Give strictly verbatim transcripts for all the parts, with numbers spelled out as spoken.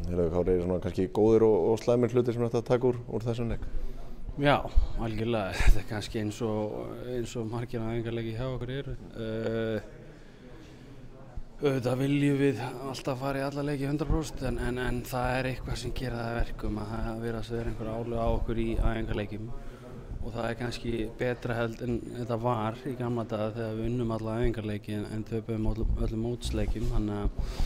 Heilagur Kári, er svona kannski góðir og, og slæmir hlutir sem þetta taka úr, úr þessum leik? Já, algjörlega. Þetta er kannski eins og, eins og margir æfingarleiki hjá okkur eru. Uh, auðvitað viljum við alltaf fara í alla leiki hundrað prósent en, en, en það er eitthvað sem gera það verkum að það virðast vera einhver álag á okkur í æfingarleikjum. Og það er kannski betra held en þetta var í gamla daga þegar við unnum alla æfingarleiki en, en töpuðum öllum mótsleikjum. Þannig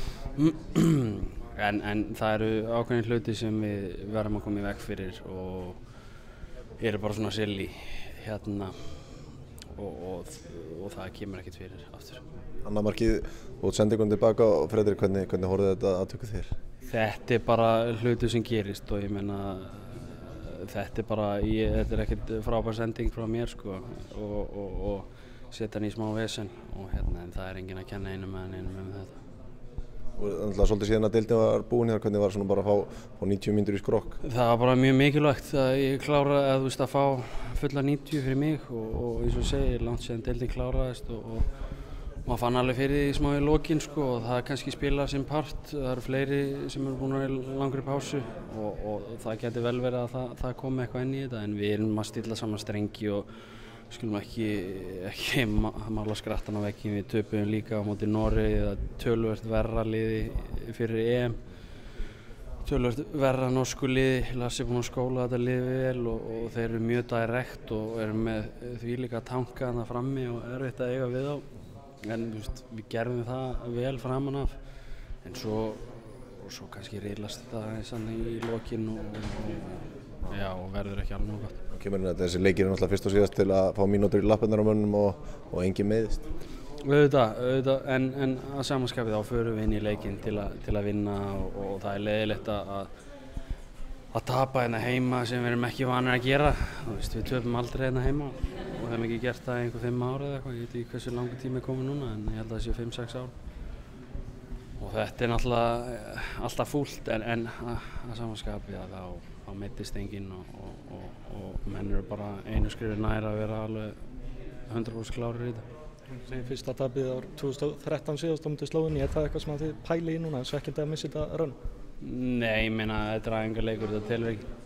að en, en það eru ákveðin hluti sem við verðum að koma í veg fyrir og eru bara svona silly hérna og, og, og það kemur ekkert fyrir aftur. Annað markið og sendingun tilbaka og Fredrik, hvernig, hvernig horfði þetta aðtöku þér? Þetta er bara hluti sem gerist og ég meina þetta er bara, ég, þetta er ekkert frábær sending frá mér sko og, og, og setja hann í smá vesen og hérna en það er enginn að kenna einum með einum um þetta. Og þannig að svolítið síðan að deildin var búin hér, hvernig var svona bara að fá, fá níutíu mínútur í skrokk? Það var bara mjög mikilvægt að ég kláraði að, þú veist, að fá fulla níutíu fyrir mig og, og eins og segir, langt síðan deildin kláraðist og, og maður fann alveg fyrir því smá í lokin sko og það kannski spila sinn part, það eru fleiri sem eru búin að vera í langri pásu og, og það geti vel verið að það, það komi eitthvað inn í þetta en við erum að stilla saman strengi og skulum ekki, ekki mála skrattan á veggjum, við töpuðum líka á móti Noregi eða töluvert verra liði fyrir E M. Töluvert verra norsku liði, Lars er búinn að skóla þetta liði vel og, og þeir eru mjög direkt og eru með því líka tanka þarna frammi og erfitt að eiga við á. En veist, við gerðum það vel framan af, en svo, og svo kannski riðlast þetta í lokin og, og, já, og verður ekki alveg nóg gott. Kemur inn að þessi leikir er náttúrulega fyrst og síðast til að fá mínútur í lappirnar á mönnum og, og enginn meiðist. Auðvitað, auðvitað, en, en að samanskapi þá förum við inn í leikinn til, til að vinna og, og það er leiðilegt að, að tapa hérna heima sem við erum ekki vanir að gera. Þú veist, við töpum aldrei hérna heima og hefum ekki gert það í einhver fimm ár eða eitthvað, ég veit ekki hversu langur tími er komið núna en ég held að það séu fimm sex ár. Og þetta er náttúrulega alltaf fúlt en, en að, að samanskapi að þá, þá meiddist enginn og, og, og, og menn eru bara einu skrifi nær að vera alveg hundrað prósent klárir í þetta. Segir fyrsta tapið ár tvö þúsund og þrettán síðast á móti Slóveníu, er það eitthvað sem þið pælið í núna, svekkjandi að missa þetta rönn? Nei, ég meina þetta er æfingarleikur, þetta telur ekki.